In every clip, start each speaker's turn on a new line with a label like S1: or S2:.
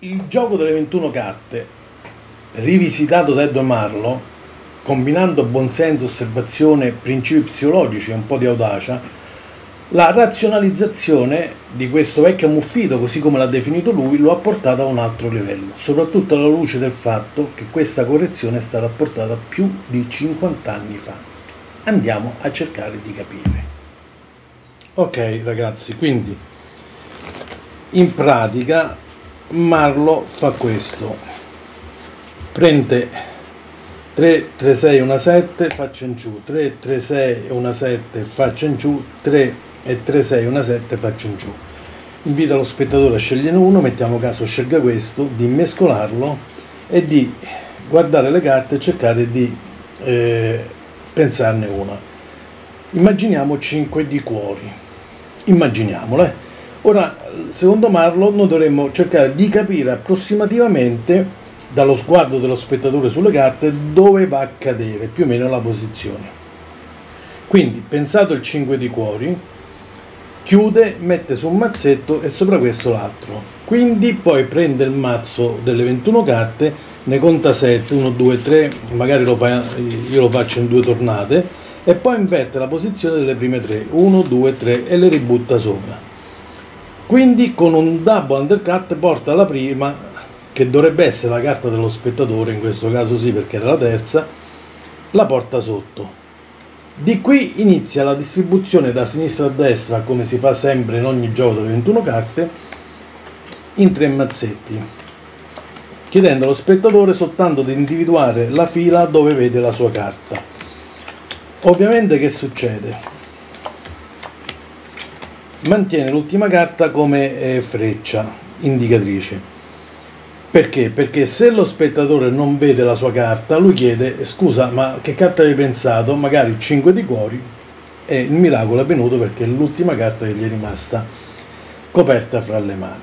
S1: Il gioco delle 21 carte, rivisitato da Edo Marlo, combinando buonsenso, osservazione, principi psicologici e un po' di audacia, la razionalizzazione di questo vecchio ammuffito, così come l'ha definito lui, lo ha portato a un altro livello, soprattutto alla luce del fatto che questa correzione è stata apportata più di 50 anni fa. Andiamo a cercare di capire. Ok ragazzi, quindi in pratica Marlo fa questo: prende 3, 3, 6, 1, 7, faccia in giù, 3, 3, 6, 1, 7, faccia in giù, 3 e 3, 6, 1, 7, faccia in giù. Invito lo spettatore a scegliere uno, mettiamo caso scelga questo, di mescolarlo e di guardare le carte e cercare di pensarne una. Immaginiamo 5 di cuori, immaginiamole. Ora, secondo Marlo, noi dovremmo cercare di capire approssimativamente, dallo sguardo dello spettatore sulle carte, dove va a cadere più o meno la posizione. Quindi, pensato il 5 di cuori, chiude, mette su un mazzetto e sopra questo l'altro. Quindi poi prende il mazzo delle 21 carte, ne conta 7, 1, 2, 3, magari io lo faccio in 2 tornate, e poi inverte la posizione delle prime 3, 1, 2, 3, e le ributta sopra. Quindi con un double undercut porta la prima, che dovrebbe essere la carta dello spettatore, in questo caso sì perché era la terza, la porta sotto. Di qui inizia la distribuzione da sinistra a destra, come si fa sempre in ogni gioco delle 21 carte, in 3 mazzetti, chiedendo allo spettatore soltanto di individuare la fila dove vede la sua carta. Ovviamente che succede? Mantiene l'ultima carta come freccia indicatrice. Perché? Perché se lo spettatore non vede la sua carta, lui chiede: scusa, ma che carta hai pensato? Magari 5 di cuori, e il miracolo è venuto perché è l'ultima carta che gli è rimasta coperta fra le mani.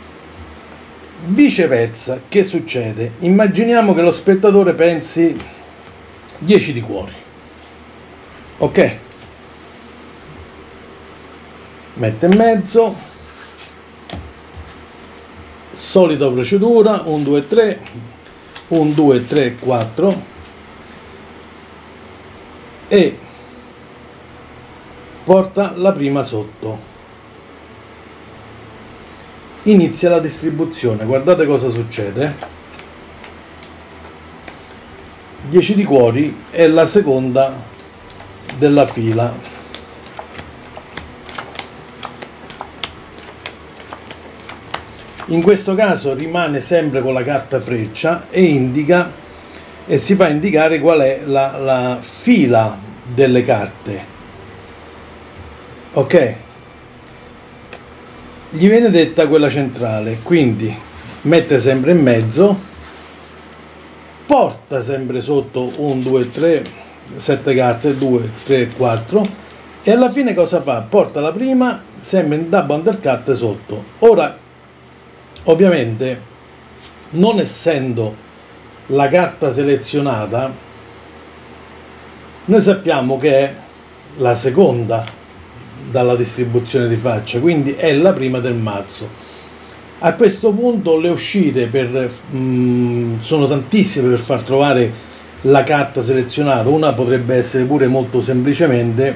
S1: Viceversa, che succede? Immaginiamo che lo spettatore pensi 10 di cuori. Ok? Mette in mezzo. Solita procedura, 1, 2, 3, 1, 2, 3, 4, e porta la prima sotto. Inizia la distribuzione, guardate cosa succede. 10 di cuori è la seconda della fila. In questo caso rimane sempre con la carta freccia e indica, e si fa indicare qual è la fila delle carte. Ok? Gli viene detta quella centrale, quindi mette sempre in mezzo, porta sempre sotto 1, 2, 3, 7 carte, 2, 3, 4, e alla fine cosa fa? Porta la prima sempre in double undercut sotto. Ora, ovviamente, non essendo la carta selezionata, noi sappiamo che è la seconda dalla distribuzione di faccia, quindi è la prima del mazzo. A questo punto le uscite sono tantissime per far trovare la carta selezionata. Una potrebbe essere pure molto semplicemente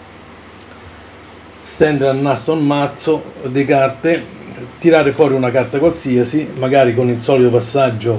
S1: stendere al nastro un mazzo di carte, tirare fuori una carta qualsiasi, magari con il solito passaggio,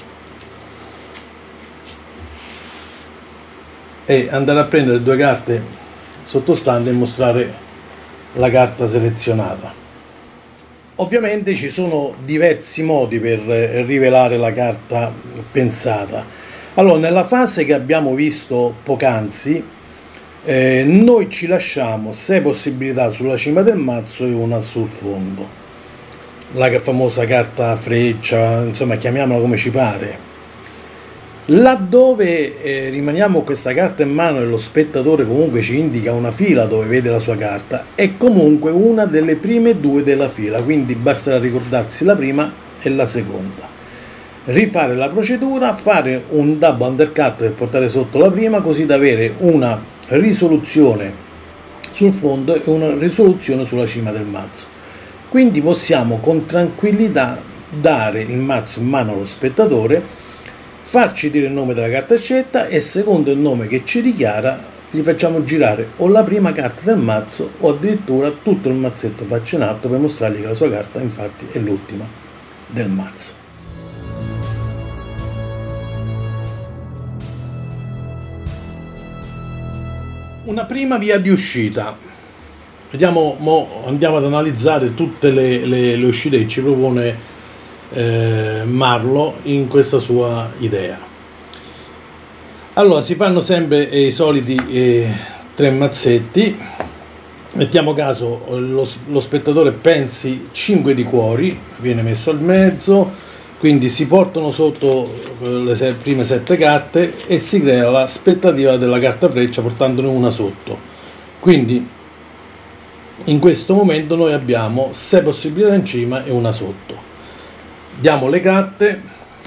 S1: e andare a prendere 2 carte sottostanti e mostrare la carta selezionata. Ovviamente ci sono diversi modi per rivelare la carta pensata. Allora, nella fase che abbiamo visto poc'anzi, noi ci lasciamo 6 possibilità sulla cima del mazzo e una sul fondo, la famosa carta freccia, insomma chiamiamola come ci pare. Laddove rimaniamo con questa carta in mano e lo spettatore comunque ci indica una fila dove vede la sua carta, è comunque una delle prime 2 della fila, quindi basterà ricordarsi la prima e la seconda. Rifare la procedura, fare un double undercut per portare sotto la prima, così da avere una risoluzione sul fondo e una risoluzione sulla cima del mazzo. Quindi possiamo con tranquillità dare il mazzo in mano allo spettatore, farci dire il nome della carta scelta e secondo il nome che ci dichiara gli facciamo girare o la prima carta del mazzo o addirittura tutto il mazzetto faccia in alto per mostrargli che la sua carta infatti è l'ultima del mazzo. Una prima via di uscita. Vediamo, andiamo ad analizzare tutte le uscite che ci propone Marlo in questa sua idea. Allora, si fanno sempre i soliti 3 mazzetti. Mettiamo caso lo spettatore pensi 5 di cuori, viene messo al mezzo, quindi si portano sotto le prime 7 carte e si crea l'aspettativa della carta freccia portandone una sotto. Quindi in questo momento noi abbiamo 6 possibilità in cima e una sotto. Diamo le carte,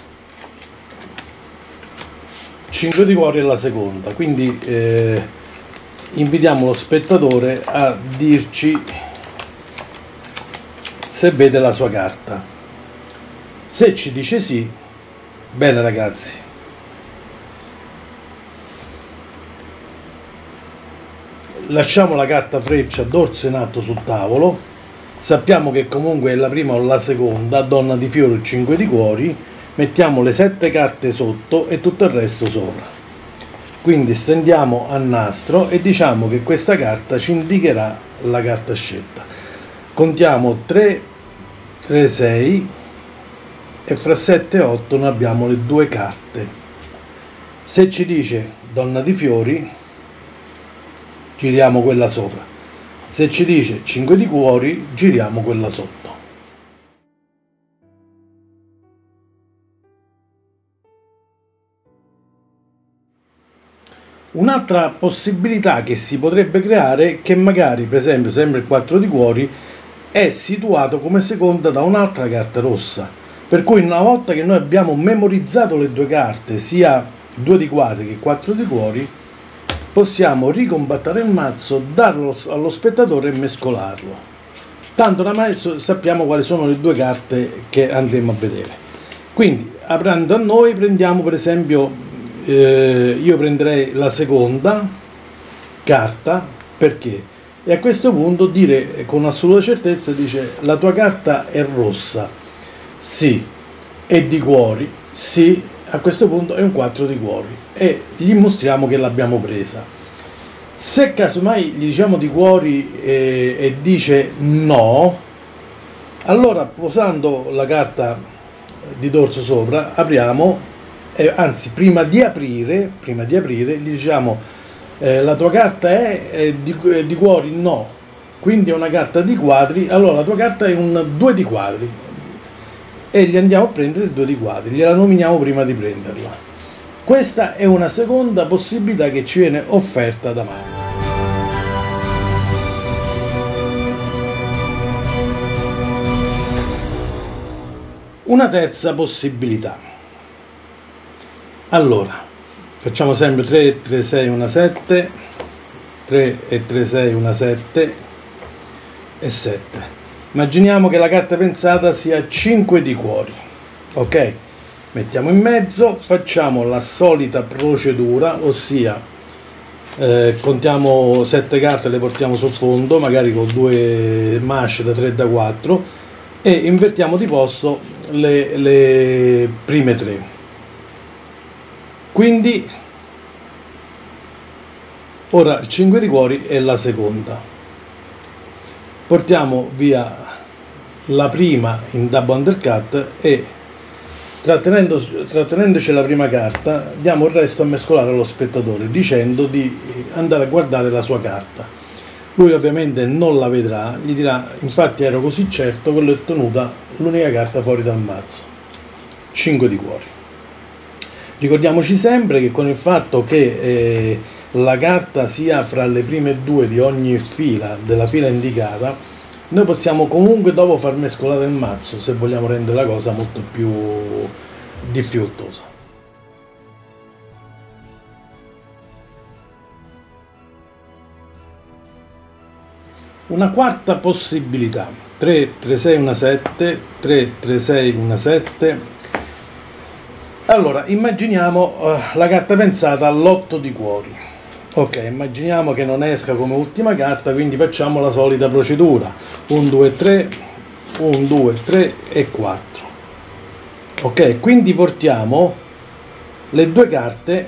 S1: 5 di cuori è la seconda, quindi invitiamo lo spettatore a dirci se vede la sua carta. Se ci dice sì, bene ragazzi, lasciamo la carta freccia dorso in alto sul tavolo, sappiamo che comunque è la prima o la seconda, donna di fiori, 5 di cuori, mettiamo le 7 carte sotto e tutto il resto sopra. Quindi stendiamo a nastro e diciamo che questa carta ci indicherà la carta scelta. Contiamo 3, 3, 6 e fra 7 e 8 noi abbiamo le 2 carte. Se ci dice donna di fiori, giriamo quella sopra. Se ci dice 5 di cuori, giriamo quella sotto. Un'altra possibilità che si potrebbe creare è che magari, per esempio, sempre il 4 di cuori è situato come seconda da un'altra carta rossa, per cui una volta che noi abbiamo memorizzato le 2 carte, sia 2 di quadri che 4 di cuori, possiamo ricompattare il mazzo, darlo allo spettatore e mescolarlo. Tanto oramai sappiamo quali sono le 2 carte che andremo a vedere. Quindi, aprendo a noi, prendiamo per esempio, io prenderei la seconda carta, perché? E a questo punto dire con assoluta certezza, dice la tua carta è rossa, sì, è di cuori, sì, a questo punto è un 4 di cuori e gli mostriamo che l'abbiamo presa. Se casomai gli diciamo di cuori e dice no, allora posando la carta di dorso sopra apriamo, anzi prima di aprire gli diciamo la tua carta è di cuori, no, quindi è una carta di quadri, allora la tua carta è un 2 di quadri e gli andiamo a prendere il 2 di quadri, gliela nominiamo prima di prenderla. Questa è una seconda possibilità che ci viene offerta da Marlo. Una terza possibilità. Allora, facciamo sempre 3, 3, 6, 1, 7, 3 e 3, 6, 1, 7 e 7. Immaginiamo che la carta pensata sia 5 di cuori, ok? Mettiamo in mezzo, facciamo la solita procedura, ossia contiamo 7 carte, le portiamo sul fondo, magari con 2 manche da 3 e da 4 e invertiamo di posto le prime 3. Quindi ora il 5 di cuori è la seconda. Portiamo via la prima in double undercut e trattenendoci la prima carta diamo il resto a mescolare allo spettatore dicendo di andare a guardare la sua carta. Lui ovviamente non la vedrà, gli dirà infatti ero così certo, quello è tenuta l'unica carta fuori dal mazzo, 5 di cuori. Ricordiamoci sempre che con il fatto che la carta sia fra le prime 2 di ogni fila della fila indicata, noi possiamo comunque dopo far mescolare il mazzo se vogliamo rendere la cosa molto più difficoltosa. Una quarta possibilità. 3, 3, 6, 1, 7, 3, 3, 6, 1, 7. Allora, immaginiamo la carta pensata all'8 di cuori. Ok, immaginiamo che non esca come ultima carta, quindi facciamo la solita procedura. 1, 2, 3, 1, 2, 3 e 4. Ok, quindi portiamo le due carte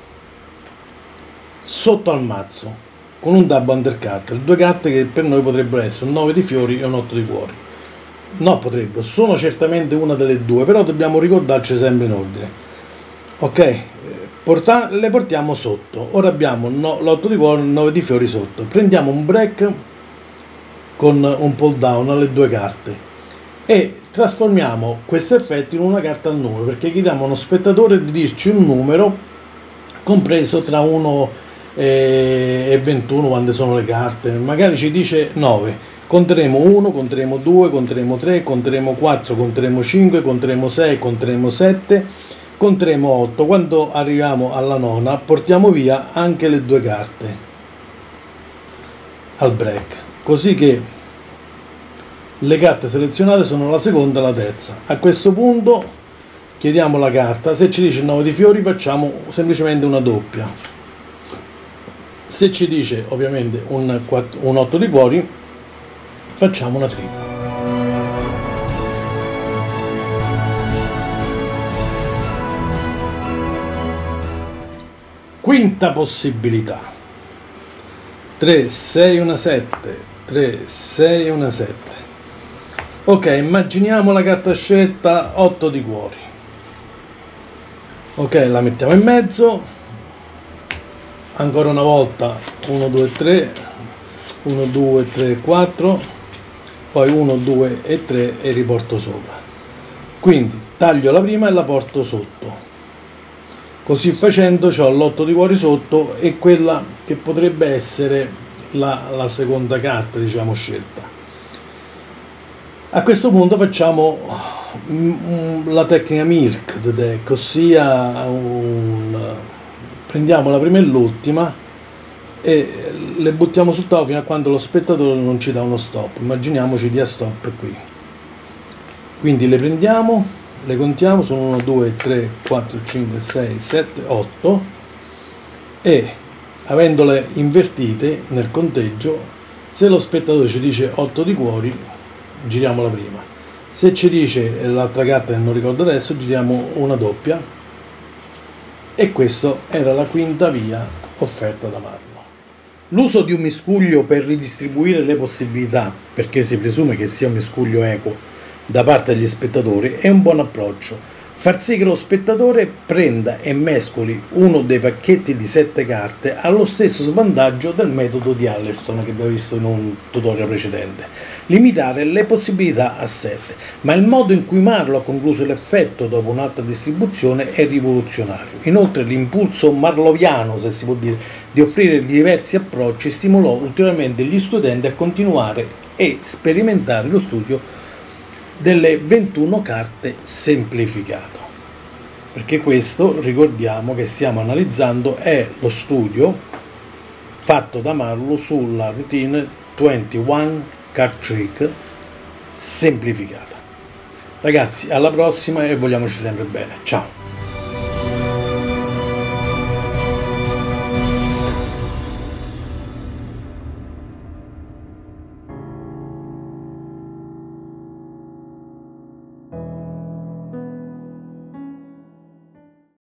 S1: sotto al mazzo con un double undercut. Le due carte che per noi potrebbero essere un 9 di fiori e un 8 di cuori. No, potrebbero, sono certamente una delle due, però dobbiamo ricordarci sempre in ordine. Ok, le portiamo sotto. Ora abbiamo l'8 di cuori e il 9 di fiori sotto. Prendiamo un break con un pull down alle due carte e trasformiamo questo effetto in una carta al numero, perché chiediamo a uno spettatore di dirci un numero compreso tra 1 e 21 quando sono le carte. Magari ci dice 9, conteremo 1, conteremo 2, conteremo 3, conteremo 4, conteremo 5, conteremo 6, conteremo 7, conteremo 8. Quando arriviamo alla nona portiamo via anche le due carte al break, così che le carte selezionate sono la seconda e la terza. A questo punto chiediamo la carta, se ci dice 9 di fiori facciamo semplicemente una doppia, se ci dice ovviamente un 8 di cuori facciamo una tripla. Quinta possibilità: 3, 6, 1, 7, 3, 6, 1, 7. Ok, immaginiamo la carta scelta 8 di cuori. Ok, la mettiamo in mezzo, ancora una volta 1, 2, 3, 1, 2, 3, 4, poi 1, 2 e 3 e riporto sopra. Quindi taglio la prima e la porto sotto. Così facendo ho l'8 di cuori sotto e quella che potrebbe essere la seconda carta, diciamo, scelta. A questo punto facciamo la tecnica Milk the deck, ossia prendiamo la prima e l'ultima e le buttiamo sul tavolo fino a quando lo spettatore non ci dà uno stop. Immaginiamoci dia stop qui. Quindi le prendiamo, le contiamo, sono 1, 2, 3, 4, 5, 6, 7, 8 e avendole invertite nel conteggio, se lo spettatore ci dice 8 di cuori giriamo la prima, se ci dice l'altra carta che non ricordo adesso giriamo una doppia e questa era la quinta via offerta da Marlo. L'uso di un miscuglio per ridistribuire le possibilità, perché si presume che sia un miscuglio equo da parte degli spettatori, è un buon approccio. Far sì che lo spettatore prenda e mescoli uno dei pacchetti di 7 carte allo stesso svantaggio del metodo di Allerton che abbiamo visto in un tutorial precedente. Limitare le possibilità a 7, ma il modo in cui Marlo ha concluso l'effetto dopo un'altra distribuzione è rivoluzionario. Inoltre l'impulso marloviano, se si può dire, di offrire diversi approcci stimolò ulteriormente gli studenti a continuare e sperimentare lo studio delle 21 carte semplificato, perché questo, ricordiamo che stiamo analizzando, è lo studio fatto da Marlo sulla routine 21 card trick semplificata. Ragazzi, alla prossima e vogliamoci sempre bene. Ciao!